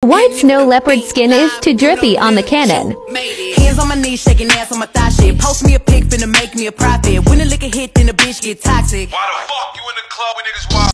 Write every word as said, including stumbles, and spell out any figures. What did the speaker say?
White snow leopard skin is too drippy on the cannon. Hands on my knees, shaking ass on my thigh shit. Post me a pic, finna make me a profit. When the liquor hit, then the bitch get toxic. Why the fuck you in the club when niggas wild?